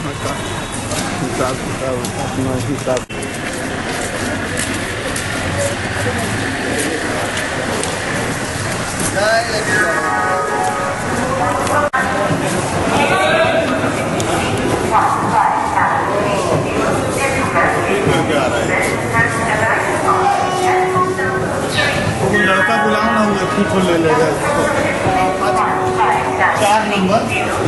वहाँ का हिसाब किताब अपना हिसाब। लड़का बुलाओ ना, वो ठीक ले लेगा 4 नंबर।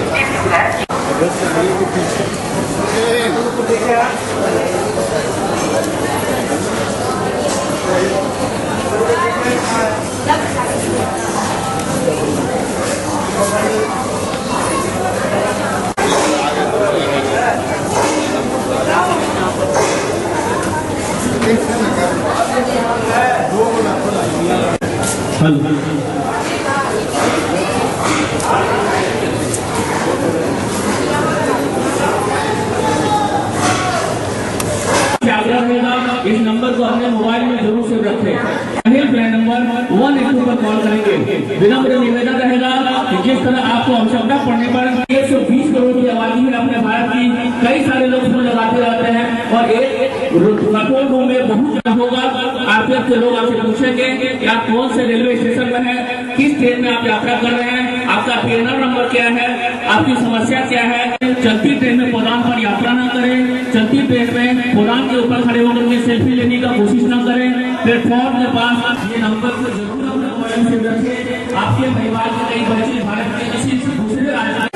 इस नंबर को अपने मोबाइल में जरूर सेव रखें। हेल्पलाइन नंबर 182 पर कॉल करेंगे। विनम्र निवेदन रहेगा कि जिस तरह आपको आवश्यकता पड़ने पर 120 करोड़ की आबादी में अपने भारत की कई सारे लोग फोन लगाते रहते हैं और एक कंट्रोल रूम में बहुत होगा। आरपीएफ के लोग आपसे पूछेंगे कि आप कौन से रेलवे स्टेशन पर है, किस ट्रेन में आप यात्रा कर रहे हैं, आपका पीएनआर नंबर क्या है, आपकी समस्या क्या है। चलती ट्रेन में पोदान पर यात्रा न करें। चलती ट्रेन में पोदान के ऊपर खड़े होकर के सेल्फी लेने का कोशिश न करें। प्लेटफॉर्म के पास ये नंबर को जरूर अपने मोबाइल से रखें। आपके परिवार के कई बच्चे भारत के किसी दूसरे राज्य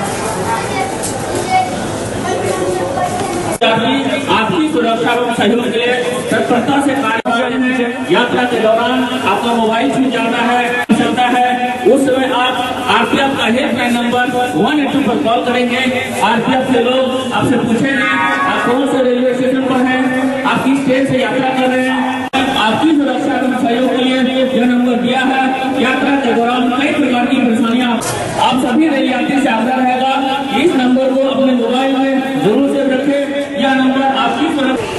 आपकी सुरक्षा एवं सहयोग के लिए तत्परता से कार्य कर रहे हैं। यात्रा के दौरान आपका मोबाइल छूट जाता है उस समय आप आरपीएफ का हेल्पलाइन नंबर 182 पर कॉल करेंगे। आरपीएफ के लोग आपसे पूछेंगे आप कौन से रेलवे स्टेशन पर हैं, आप किस ट्रेन से यात्रा कर रहे हैं। आपकी सुरक्षा एवं सहयोग के लिए यह नंबर दिया है। यात्रा के दौरान कई प्रकार की परेशानियां आप सभी रेल यात्री से आग्रह रहेगा इस नंबर को अपने मोबाइल में जरूर सेव रखें। यह नंबर आपकी सुरक्षा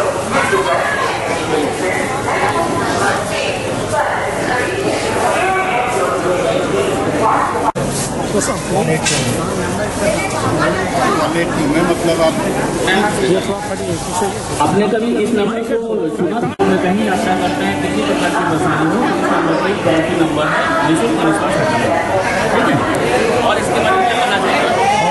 मतलब आपने कभी इस नंबर को सुना था? कहीं यात्रा करते हैं, किसी प्रकार की परेशानी हो, नंबर है निःशुल्क रिस्पॉन्स करता है, ठीक है। और इसके बारे में क्या करना चाहिए?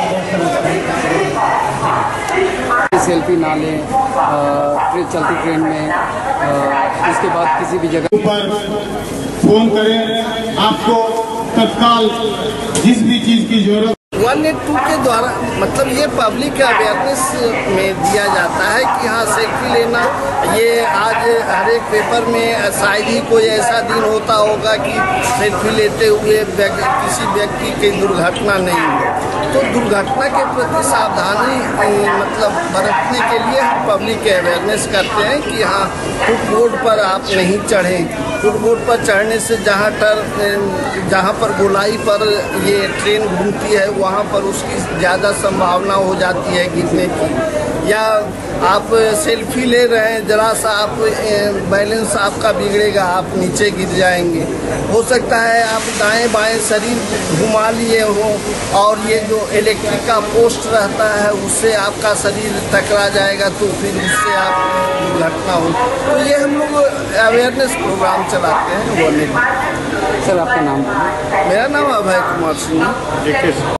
सेल्फी ना लें चलती ट्रेन में। उसके बाद किसी भी जगह पर फोन करें, आपको तत्काल जिस भी चीज की जरूरत 182 के द्वारा मतलब ये पब्लिक अवेयरनेस में दिया जाता है कि हाँ सेल्फी लेना। ये आज हर एक पेपर में शायद ही कोई ऐसा दिन होता होगा कि सेल्फी लेते हुए किसी व्यक्ति की दुर्घटना नहीं हो। तो दुर्घटना के प्रति सावधानी मतलब बरतने के लिए हम पब्लिक अवेयरनेस करते हैं कि हाँ फुटबोर्ड पर आप नहीं चढ़ें। फुटबोर्ड पर चढ़ने से जहाँ पर गोलाई पर ये ट्रेन घूमती है वहाँ पर उसकी ज़्यादा संभावना हो जाती है गिरने की। या आप सेल्फी ले रहे हैं, जरा सा आप बैलेंस आपका बिगड़ेगा, आप नीचे गिर जाएंगे। हो सकता है आप दाएं बाएं शरीर घुमा लिए हो और ये जो इलेक्ट्रिक का पोस्ट रहता है उससे आपका शरीर टकरा जाएगा तो फिर उससे आप दुर्घटना हो। तो ये हम लोग अवेयरनेस प्रोग्राम चलाते हैं। वो सर आपका नाम? मेरा नाम अभय कुमार सिंह।